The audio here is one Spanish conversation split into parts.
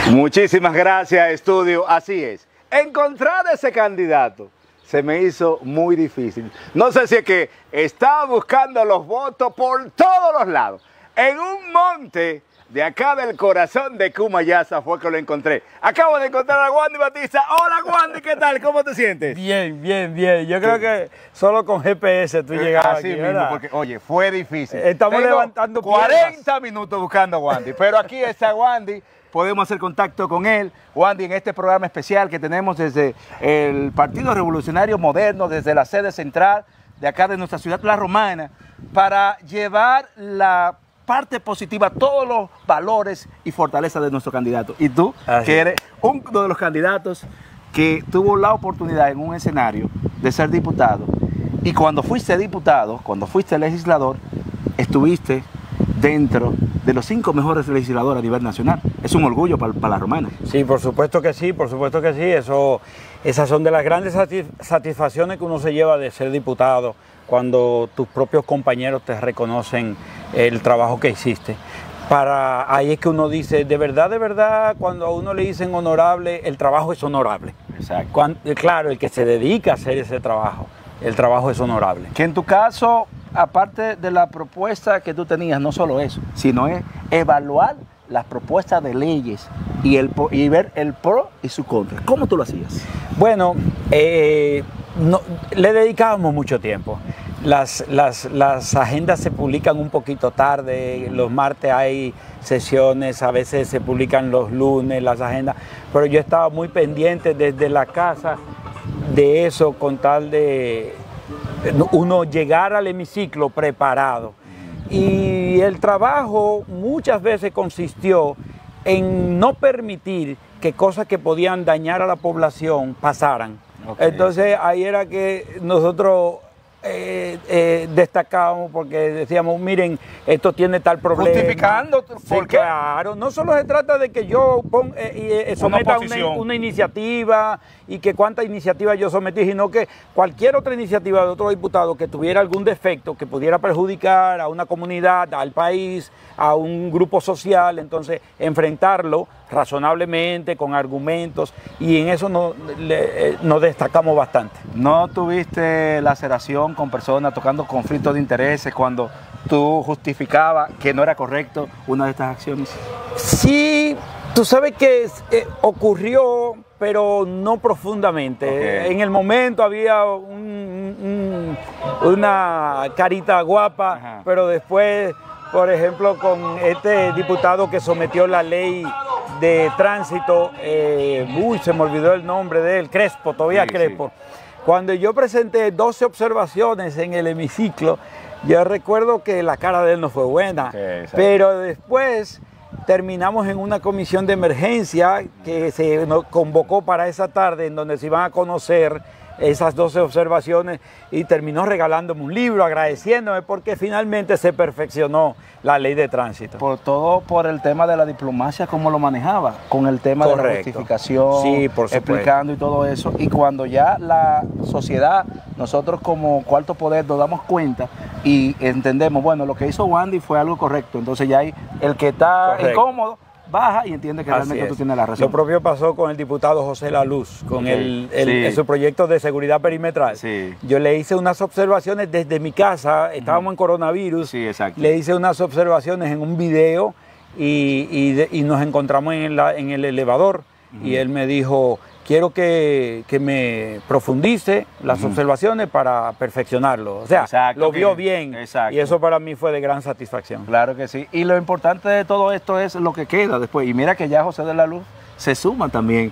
Muchísimas gracias, estudio. Así es. Encontrar ese candidato se me hizo muy difícil. No sé si es que estaba buscando los votos por todos los lados. En un monte de acá del corazón de Cumayasa fue que lo encontré. Acabo de encontrar a Wandy Batista. Hola Wandy, ¿qué tal? ¿Cómo te sientes? Bien, bien, bien. Yo creo que solo con GPS tú llegabas así aquí, mismo, ¿verdad? porque oye, fue difícil. Estamos levantando 40 piedras. minutos buscando a Wandy, pero aquí está Wandy. Podemos hacer contacto con él. Wandy, en este programa especial que tenemos desde el Partido Revolucionario Moderno, desde la sede central de acá de nuestra ciudad, La Romana, para llevar la parte positiva, todos los valores y fortalezas de nuestro candidato. Y tú, que eres uno de los candidatos que tuvo la oportunidad en un escenario de ser diputado. Y cuando fuiste diputado, cuando fuiste legislador, estuviste dentro de los 5 mejores legisladores a nivel nacional. Es un orgullo para La Romana. Sí, por supuesto que sí, por supuesto que sí. Esas son de las grandes satisfacciones que uno se lleva de ser diputado, cuando tus propios compañeros te reconocen el trabajo que hiciste. Ahí es que uno dice, de verdad, cuando a uno le dicen honorable, el trabajo es honorable. Exacto. Claro, el que se dedica a hacer ese trabajo, el trabajo es honorable. Que en tu caso, aparte de la propuesta que tú tenías, no solo eso, sino es evaluar las propuestas de leyes y ver el pro y su contra. ¿Cómo tú lo hacías? Bueno, le dedicábamos mucho tiempo. Las agendas se publican un poquito tarde, los martes hay sesiones, a veces se publican los lunes las agendas, pero yo estaba muy pendiente desde la casa de eso, con tal de uno llegar al hemiciclo preparado. Y el trabajo muchas veces consistió en no permitir que cosas que podían dañar a la población pasaran. Okay. Entonces ahí era que nosotros destacábamos, porque decíamos, miren, esto tiene tal problema. Justificando, ¿por qué? Claro, no solo se trata de que yo someta una iniciativa y que cuántas iniciativas yo sometí, sino que cualquier otra iniciativa de otro diputado que tuviera algún defecto que pudiera perjudicar a una comunidad, al país, a un grupo social, entonces enfrentarlo razonablemente, con argumentos, y en eso nos destacamos bastante. ¿No tuviste laceración con personas tocando conflictos de intereses cuando tú justificabas que no era correcto una de estas acciones? Sí, tú sabes que ocurrió, pero no profundamente. Okay. En el momento había una carita guapa, ajá, pero después, por ejemplo, con este diputado que sometió la ley de tránsito, se me olvidó el nombre de él, Crespo, todavía sí, Crespo. Sí. Cuando yo presenté 12 observaciones en el hemiciclo, yo recuerdo que la cara de él no fue buena, okay, pero después terminamos en una comisión de emergencia que se nos convocó para esa tarde, en donde se iban a conocer esas 12 observaciones, y terminó regalándome un libro, agradeciéndome, porque finalmente se perfeccionó la ley de tránsito. Por el tema de la diplomacia, cómo lo manejaba, con el tema de la justificación, sí, por supuesto, explicando y todo eso, y cuando ya la sociedad, nosotros como cuarto poder nos damos cuenta y entendemos, bueno, lo que hizo Wandy fue algo correcto, entonces ya hay el que está incómodo, baja y entiende que realmente tú tienes la razón. Lo propio pasó con el diputado José La Luz, con su proyecto de seguridad perimetral. Sí. Yo le hice unas observaciones desde mi casa, estábamos en coronavirus, sí, exacto, le hice unas observaciones en un video y nos encontramos en el elevador, y él me dijo, quiero que me profundice las observaciones para perfeccionarlo. O sea, exacto, lo vio bien, exacto, y eso para mí fue de gran satisfacción. Claro que sí. Y lo importante de todo esto es lo que queda después. Y mira que ya José de la Luz se suma también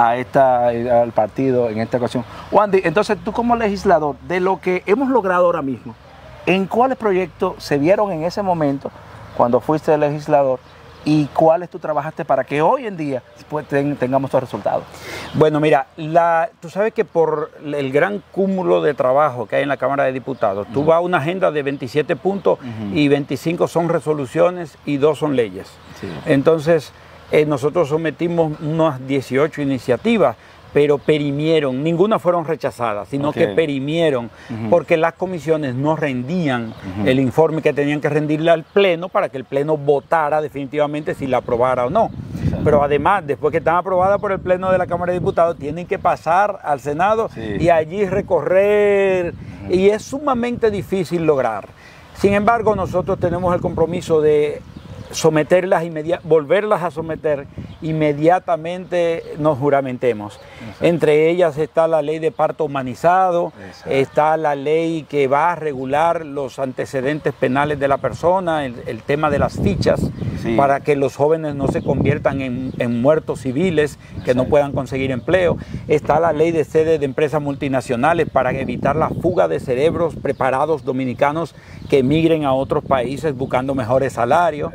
al partido en esta ocasión. Wandy, entonces tú como legislador, de lo que hemos logrado ahora mismo, ¿en cuáles proyectos se vieron en ese momento cuando fuiste legislador? ¿Y cuáles tú trabajaste para que hoy en día pues, tengamos estos resultados? Bueno, mira, tú sabes que por el gran cúmulo de trabajo que hay en la Cámara de Diputados, tú vas a una agenda de 27 puntos y 25 son resoluciones y 2 son leyes. Sí. Entonces, nosotros sometimos unas 18 iniciativas, pero perimieron, ninguna fueron rechazadas, sino que perimieron, porque las comisiones no rendían el informe que tenían que rendirle al Pleno para que el Pleno votara definitivamente si la aprobara o no. pero además, después que están aprobadas por el Pleno de la Cámara de Diputados, tienen que pasar al Senado y allí recorrer, y es sumamente difícil lograr. Sin embargo, nosotros tenemos el compromiso de someterlas, volverlas a someter, inmediatamente nos juramentemos. Entre ellas está la ley de parto humanizado, está la ley que va a regular los antecedentes penales de la persona, el tema de las fichas, para que los jóvenes no se conviertan en muertos civiles, que no puedan conseguir empleo. Está la ley de sede de empresas multinacionales para evitar la fuga de cerebros preparados dominicanos que emigren a otros países buscando mejores salarios.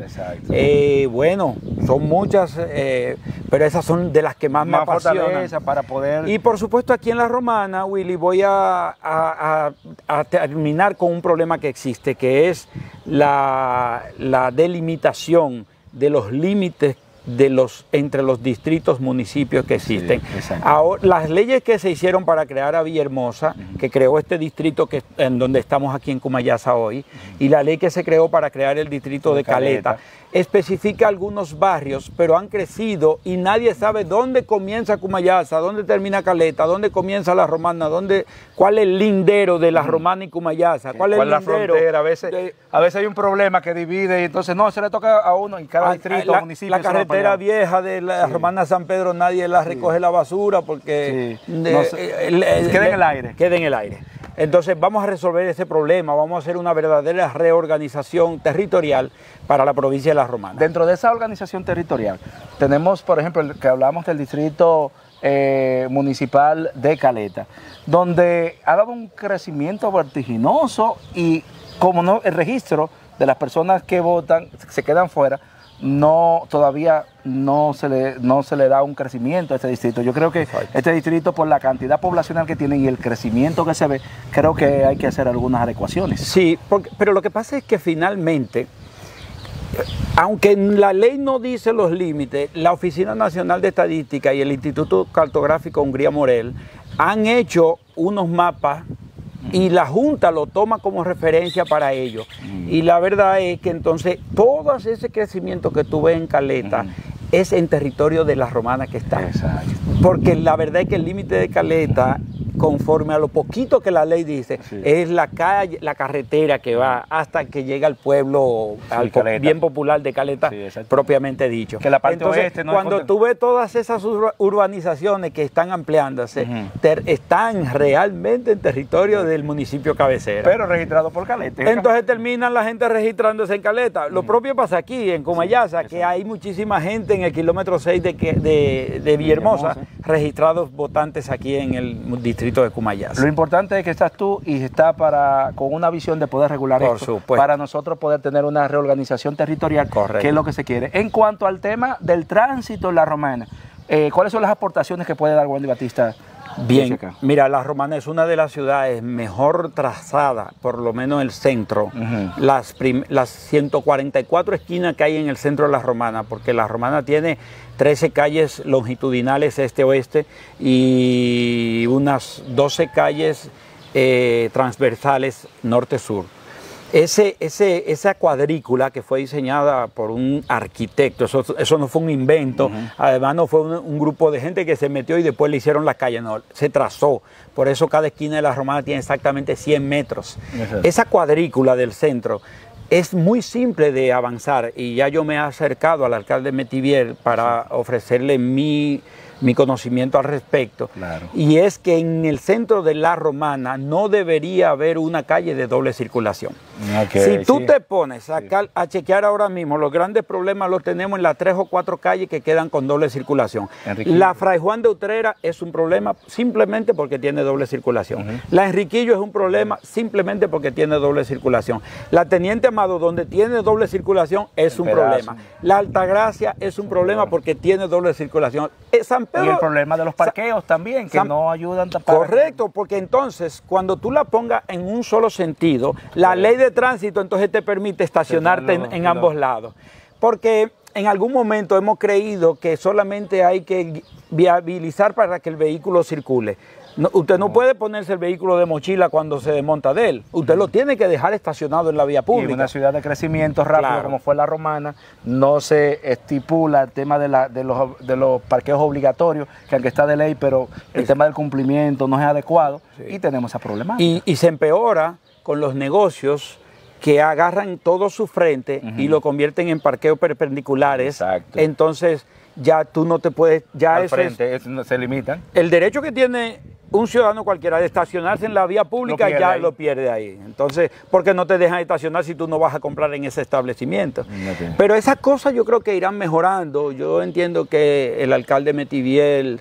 Bueno, son muchas, pero esas son de las que más me apasionan. Para poder... Y por supuesto aquí en La Romana, Willy, voy a terminar con un problema que existe, que es la delimitación de los límites entre los distritos, municipios que existen. Ahora, las leyes que se hicieron para crear a Villahermosa, que creó este distrito en donde estamos aquí en Cumayasa hoy, y la ley que se creó para crear el distrito de Caleta, especifica algunos barrios, pero han crecido y nadie sabe dónde comienza Cumayasa, dónde termina Caleta, dónde comienza La Romana, cuál es el lindero de La Romana y Cumayasa, cuál es la frontera. A veces hay un problema que divide y entonces no, se le toca a uno en cada distrito, municipio. La carretera vieja de La Romana San Pedro, nadie la recoge la basura porque queda en el aire. Queda en el aire. Entonces vamos a resolver ese problema, vamos a hacer una verdadera reorganización territorial para la provincia de La Romana. Dentro de esa organización territorial tenemos, por ejemplo, que hablamos del distrito municipal de Caleta, donde ha dado un crecimiento vertiginoso y como no, el registro de las personas que votan se quedan fuera, todavía no se le da un crecimiento a este distrito. Yo creo que este distrito, por la cantidad poblacional que tiene y el crecimiento que se ve, creo que hay que hacer algunas adecuaciones. Sí, pero lo que pasa es que finalmente, aunque la ley no dice los límites, la Oficina Nacional de Estadística y el Instituto Cartográfico Hungría Morel han hecho unos mapas y la Junta lo toma como referencia para ello. Y la verdad es que entonces todo ese crecimiento que tú ves en Caleta es en territorio de La Romana que está. Porque la verdad es que el límite de Caleta, conforme a lo poquito que la ley dice, es la calle, la carretera que va hasta que llega al pueblo, al bien popular de Caleta, propiamente dicho. Que la parte entonces, oeste no cuando tú ves todas esas urbanizaciones que están ampliándose, están realmente en territorio del municipio cabecera. Pero registrado por Caleta. Entonces terminan la gente registrándose en Caleta. Lo propio pasa aquí, en Cumayasa, que hay muchísima gente en el kilómetro 6 de Villahermosa, registrados votantes aquí en el distrito de Cumayasa. Lo importante es que estás tú y está con una visión de poder regular esto, para nosotros poder tener una reorganización territorial, que es lo que se quiere. En cuanto al tema del tránsito en La Romana, ¿cuáles son las aportaciones que puede dar Wandy Batista? Bien, mira, La Romana es una de las ciudades mejor trazada, por lo menos el centro, las 144 esquinas que hay en el centro de La Romana, porque La Romana tiene 13 calles longitudinales este-oeste y unas 12 calles transversales norte-sur. Esa cuadrícula que fue diseñada por un arquitecto, eso no fue un invento, además no fue un grupo de gente que se metió y después le hicieron las calles, no, se trazó. Por eso cada esquina de La Romana tiene exactamente 100 metros. Esa cuadrícula del centro es muy simple de avanzar y ya yo me he acercado al alcalde Metivier para ofrecerle mi conocimiento al respecto, y es que en el centro de La Romana no debería haber una calle de doble circulación. Si tú te pones a chequear ahora mismo, los grandes problemas los tenemos en las 3 o 4 calles que quedan con doble circulación. La Fray Juan de Utrera es un problema simplemente porque tiene doble circulación. La Enriquillo es un problema simplemente porque tiene doble circulación. La Teniente Amado, donde tiene doble circulación, es un problema. La Altagracia es un problema porque tiene doble circulación. San Pedro, y el problema de los parqueos también, que no ayudan tampoco. Correcto, porque entonces cuando tú la pongas en un solo sentido, la ley de tránsito entonces te permite estacionarte en ambos lados. Porque en algún momento hemos creído que solamente hay que viabilizar para que el vehículo circule. Usted no puede ponerse el vehículo de mochila cuando se desmonta de él. Usted lo tiene que dejar estacionado en la vía pública. Y en una ciudad de crecimiento rápido, claro, como fue la Romana, no se estipula el tema de los parqueos obligatorios, que aunque está de ley, pero el tema del cumplimiento no es adecuado, sí, y tenemos esa problemática. Y se empeora con los negocios que agarran todo su frente y lo convierten en parqueos perpendiculares. Exacto. Entonces ya tú no te puedes, ya al frente, se limitan. El derecho que tiene un ciudadano cualquiera de estacionarse en la vía pública ya lo pierde ahí. Entonces, porque no te dejan estacionar si tú no vas a comprar en ese establecimiento. Okay. Pero esas cosas yo creo que irán mejorando. Yo entiendo que el alcalde Metiviel,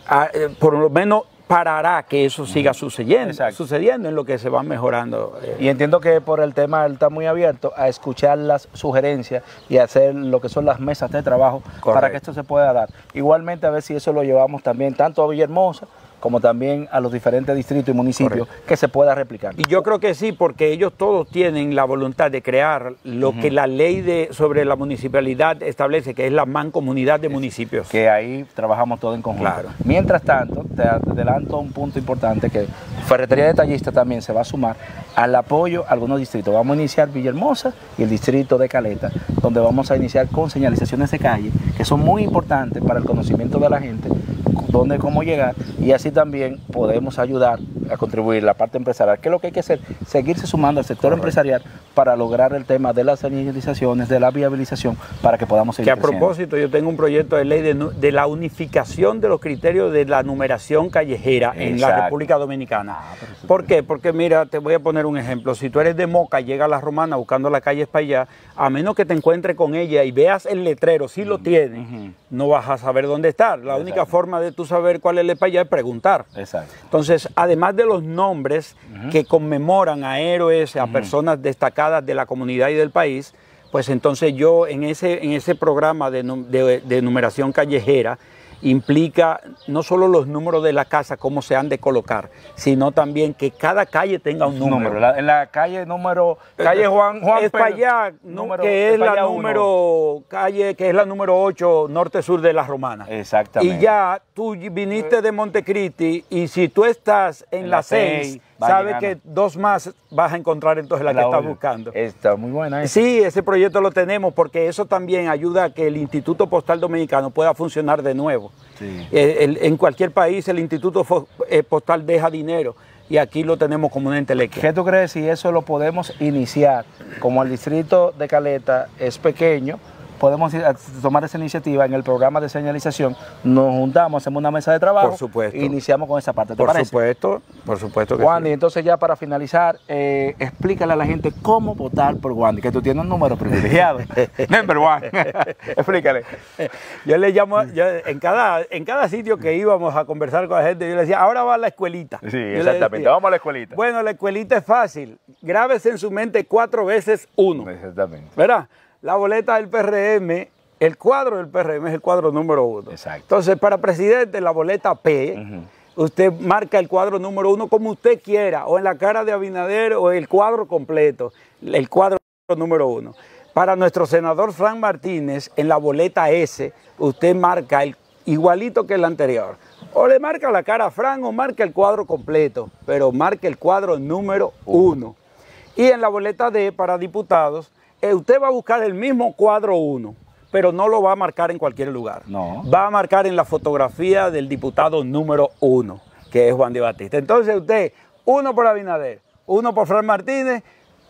por lo menos, parará que eso siga sucediendo en lo que se va mejorando. Y entiendo que por el tema él está muy abierto a escuchar las sugerencias y hacer lo que son las mesas de trabajo. Correcto. Para que esto se pueda dar. Igualmente a ver si eso lo llevamos también tanto a Villahermosa como también a los diferentes distritos y municipios. Correcto. Que se pueda replicar. Y yo creo que sí, porque ellos todos tienen la voluntad de crear lo que la ley sobre la municipalidad establece, que es la mancomunidad de municipios. Que ahí trabajamos todos en conjunto. Claro. Mientras tanto, te adelanto un punto importante, que Ferretería Detallista también se va a sumar al apoyo a algunos distritos. Vamos a iniciar Villahermosa y el distrito de Caleta, donde vamos a iniciar con señalizaciones de calle, que son muy importantes para el conocimiento de la gente, dónde, cómo llegar, y así también podemos ayudar a contribuir la parte empresarial. ¿Qué es lo que hay que hacer? Seguirse sumando al sector empresarial para lograr el tema de las señalizaciones, de la viabilización, para que podamos seguir creciendo. Que a propósito, yo tengo un proyecto de ley de la unificación de los criterios de la numeración callejera en la República Dominicana. ¿Por qué? Porque mira, te voy a poner un ejemplo. Si tú eres de Moca y llegas a La Romana buscando la calle para allá, a menos que te encuentres con ella y veas el letrero, si lo tiene, no vas a saber dónde estar. La única forma de tú saber cuál es el para allá es preguntar. Exacto. Entonces, además de los nombres que conmemoran a héroes, a personas destacadas de la comunidad y del país, pues entonces yo en ese programa de numeración callejera implica no solo los números de la casa, cómo se han de colocar, sino también que cada calle tenga un número. En la calle número, calle Juan es para allá, que es la número, calle que es la número 8, norte-sur de La Romana. Exactamente. Y ya tú viniste de Montecristi y si tú estás en la 6, sabes que 2 más vas a encontrar entonces la que estás buscando. Está muy buena esa. Sí, ese proyecto lo tenemos porque eso también ayuda a que el Instituto Postal Dominicano pueda funcionar de nuevo. Sí. En cualquier país el Instituto Postal deja dinero y aquí lo tenemos como un ente eléctrico. ¿Qué tú crees si eso lo podemos iniciar? Como el distrito de Caleta es pequeño, podemos tomar esa iniciativa en el programa de señalización, nos juntamos, hacemos una mesa de trabajo. Por supuesto. E iniciamos con esa parte. ¿Te parece? Por supuesto que Wandy, sí. Entonces ya para finalizar, explícale a la gente cómo votar por Wandy, que tú tienes un número privilegiado. Number one. Explícale. Yo le llamo, en cada sitio que íbamos a conversar con la gente, yo le decía, ahora va a la escuelita. Sí, exactamente, vamos a la escuelita. Bueno, la escuelita es fácil. Grábese en su mente 4 veces 1. Exactamente. ¿Verdad? La boleta del PRM, el cuadro del PRM es el cuadro número 1. Exacto. Entonces, para presidente, la boleta P, usted marca el cuadro número 1 como usted quiera, o en la cara de Abinader, o el cuadro completo, el cuadro número 1. Para nuestro senador Frank Martínez, en la boleta S, usted marca el igualito que el anterior. O le marca la cara a Frank o marca el cuadro completo, pero marca el cuadro número 1. Y en la boleta D, para diputados, usted va a buscar el mismo cuadro 1, pero no lo va a marcar en cualquier lugar. No. Va a marcar en la fotografía del diputado número 1, que es Wandy Batista. Entonces usted, 1 por Abinader, 1 por Frank Martínez,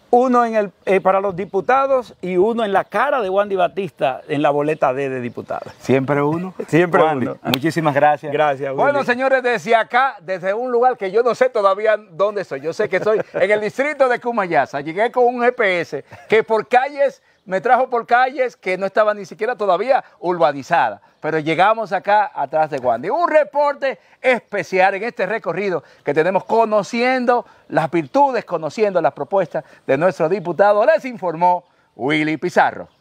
1 para los diputados y 1 en la cara de Wandy Batista en la boleta D de diputado. Siempre 1. Siempre Wandy, 1. Muchísimas gracias. Gracias, Willy. Bueno, señores, desde acá, desde un lugar que yo no sé todavía dónde soy. Yo sé que estoy en el distrito de Cumayasa. Llegué con un GPS que por calles, me trajo por calles que no estaban ni siquiera todavía urbanizadas. Pero llegamos acá atrás de Wandy. Un reporte especial en este recorrido que tenemos conociendo las virtudes, conociendo las propuestas de nuestro diputado. Les informó Willy Pizarro.